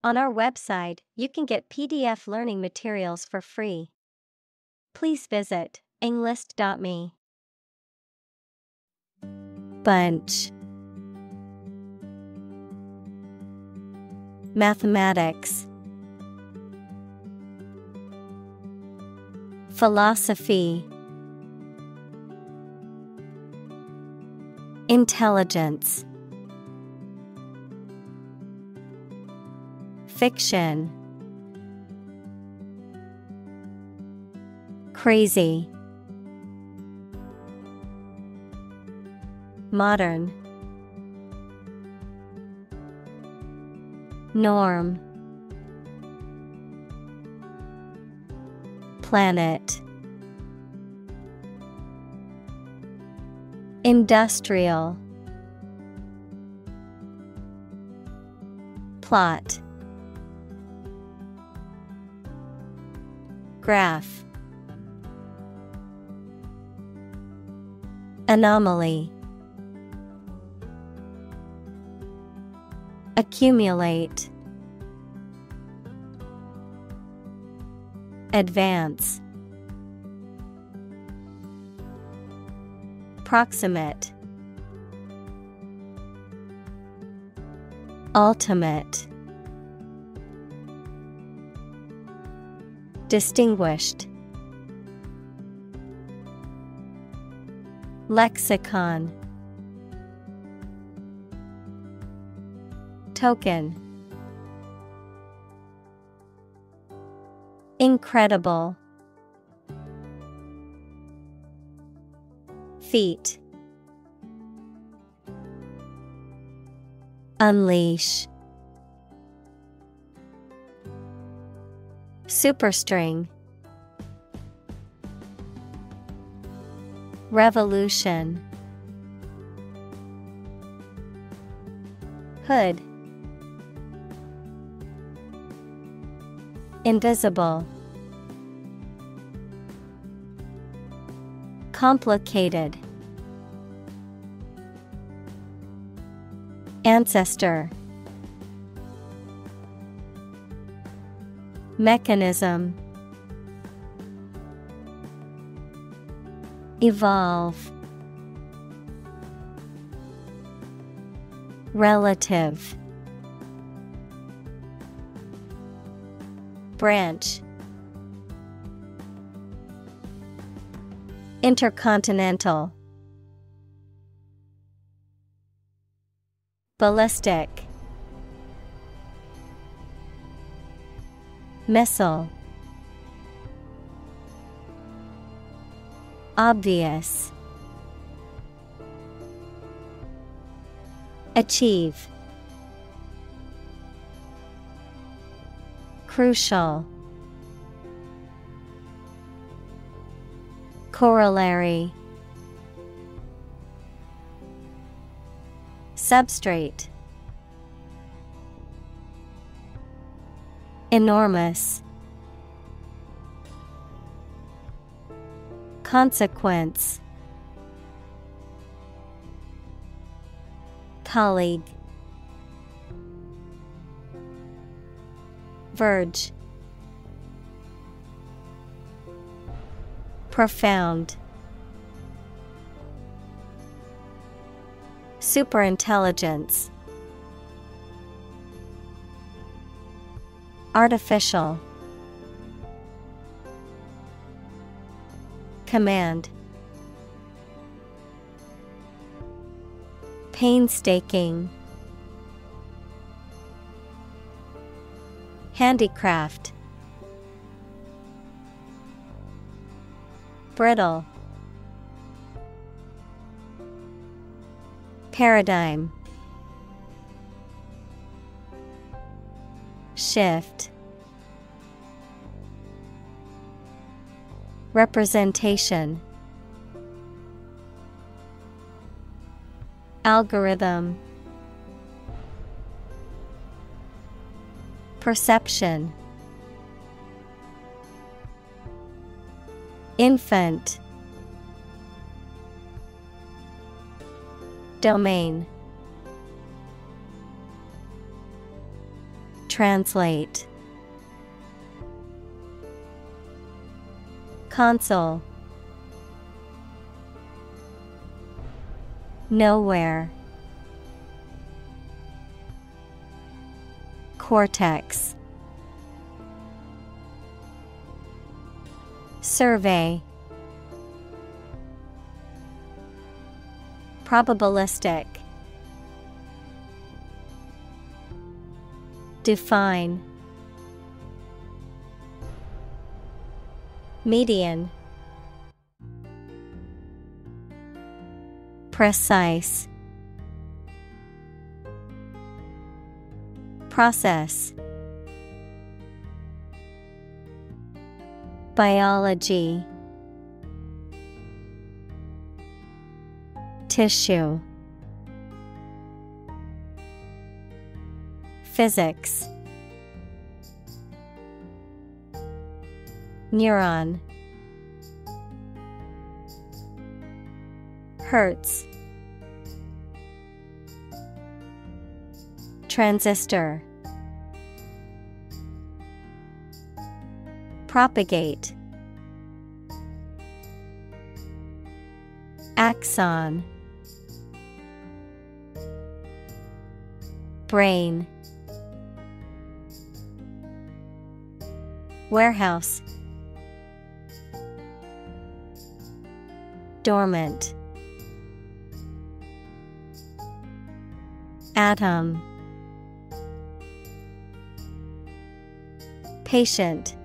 On our website, you can get PDF learning materials for free. Please visit englist.me. Bunch. Mathematics. Philosophy. Intelligence. Fiction. Crazy. Modern. Norm. Planet. Industrial. Plot. Graph. Anomaly. Accumulate. Advance. Proximate. Ultimate. Distinguished. Lexicon. Token. Incredible. Feat. Unleash. Superstring. Revolution. Hood. Invisible. Complicated. Ancestor. Mechanism. Evolve. Relative. Branch. Intercontinental. Ballistic. Missile. Obvious. Achieve. Crucial. Corollary. Substrate. Enormous. Consequence. Colleague. Verge. Profound. Superintelligence. Artificial. Command. Painstaking. Handicraft. Brittle. Paradigm. Shift. Representation. Algorithm. Perception. Infant. Domain. Translate. Console. Nowhere. Cortex. Survey. Probabilistic. Define. Median. Precise. Process. Biology. Tissue. Physics. Neuron. Hertz. Transistor. Propagate. Axon. Brain. Warehouse. Dormant. Atom. Patient.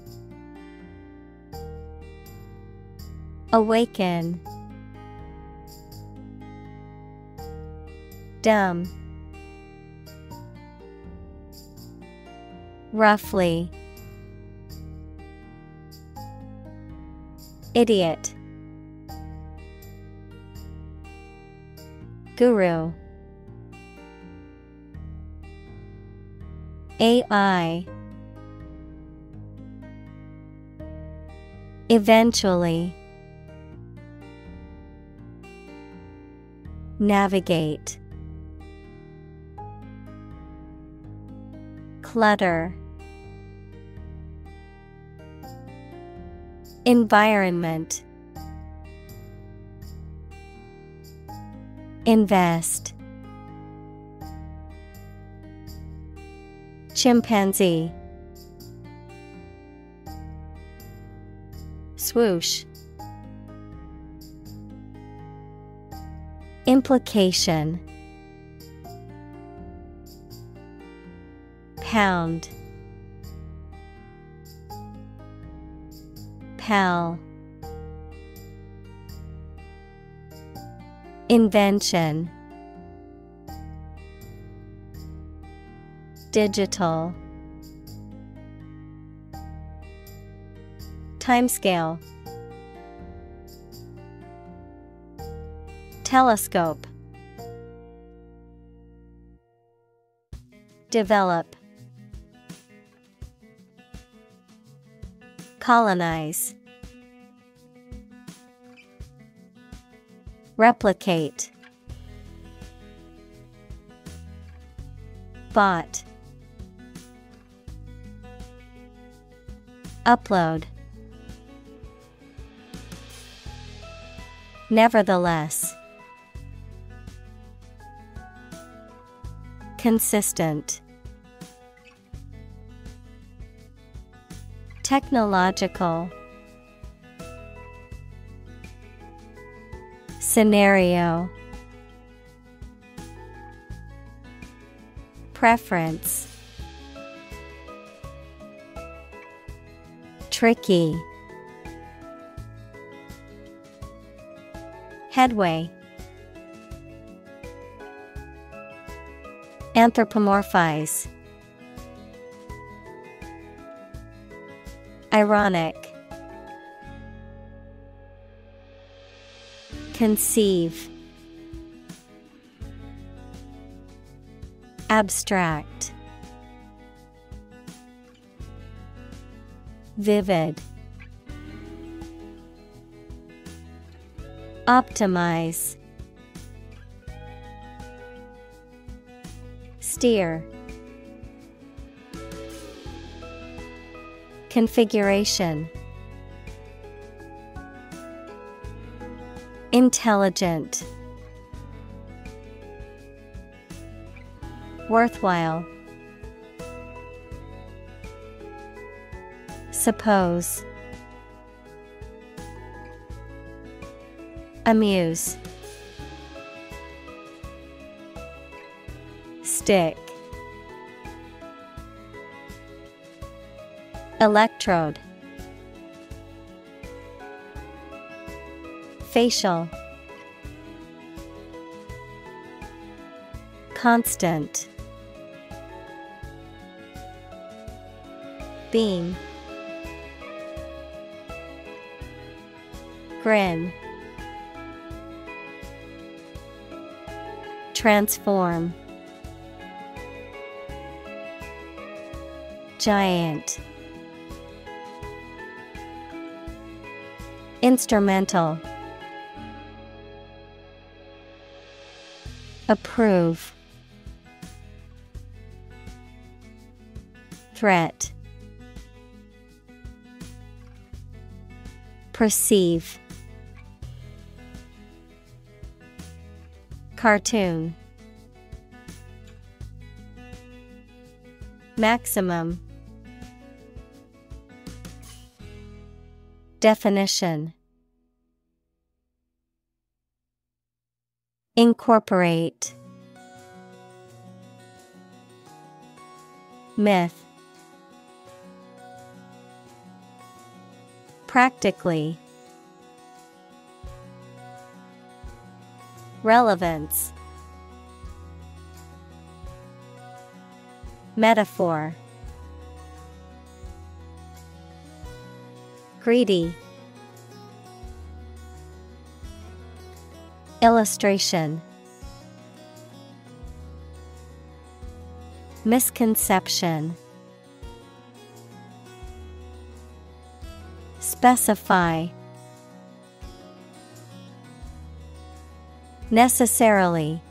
Awaken. Dumb. Roughly. Idiot. Guru. AI. Eventually. Navigate. Clutter. Environment. Invest. Chimpanzee. Swoosh. Implication. Pound. Pal. Invention. Digital. Timescale. Telescope. Develop. Colonize. Replicate. Bot. Upload. Nevertheless. Consistent. Technological. Scenario. Preference. Tricky. Headway. Anthropomorphize. Ironic. Conceive. Abstract. Vivid. Optimize. Steer. Configuration. Intelligent. Worthwhile. Suppose. Amuse. Stick. Electrode. Facial. Constant. Beam. Grin. Transform. Giant. Instrumental. Approve. Threat. Perceive. Cartoon. Maximum. Definition. Incorporate. Myth. Practically. Relevance. Metaphor. Greedy. Illustration. Misconception. Specify. Necessarily.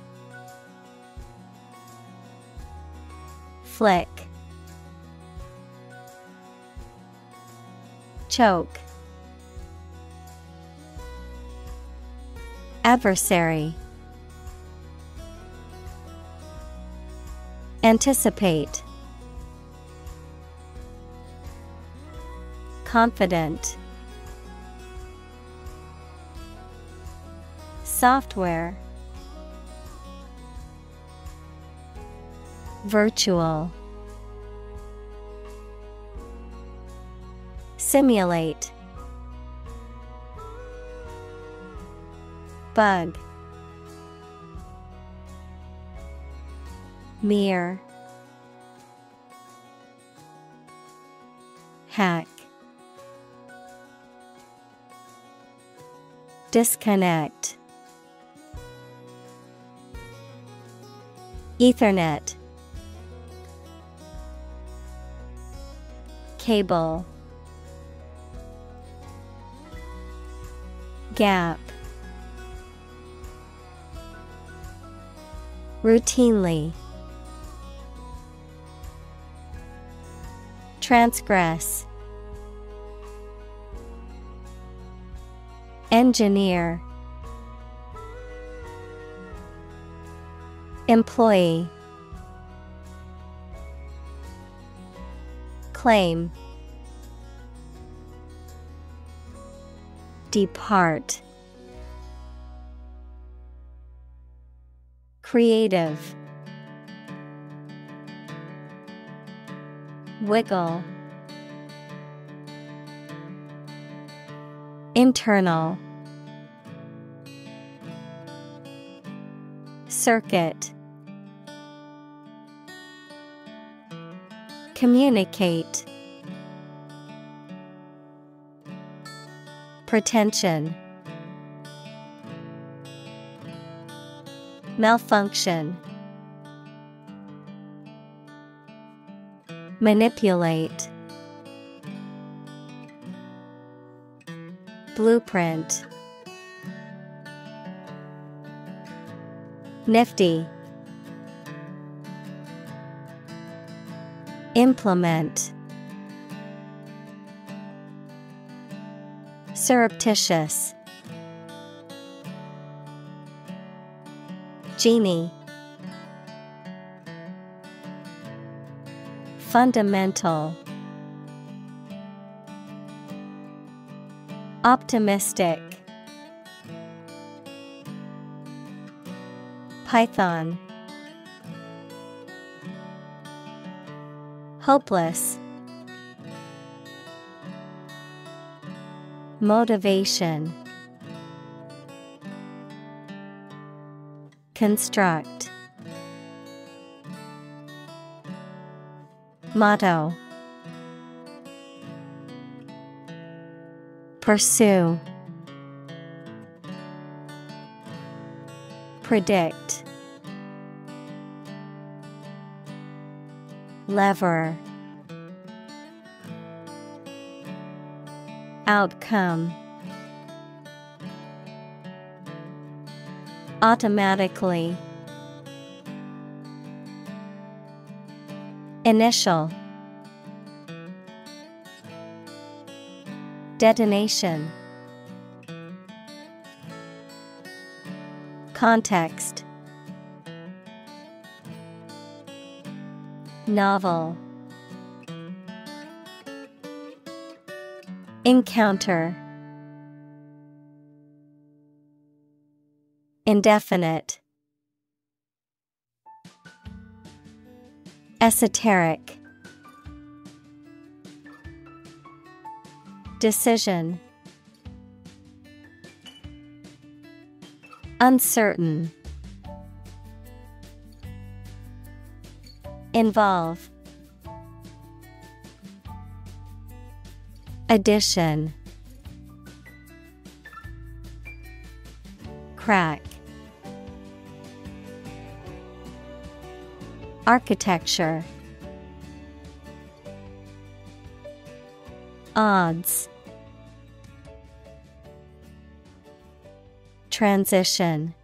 Flick. Choke. Adversary. Anticipate. Confident. Software. Virtual. Simulate. Bug. Mere. Hack. Disconnect. Ethernet. Cable. Gap. Routinely. Transgress. Engineer. Employee. Claim. Depart. Creative. Wiggle. Internal. Circuit. Communicate. Pretension. Malfunction. Manipulate. Blueprint. Nifty. Implement. Surreptitious. Genie. Fundamental. Optimistic. Python. Hopeless. Motivation. Construct. Motto. Pursue. Predict. Lever. Outcome. Automatically. Initial. Detonation. Context. Novel. Encounter. Indefinite. Esoteric. Decision. Uncertain. Involve. Addition. Crack. Architecture. Odds. Transition.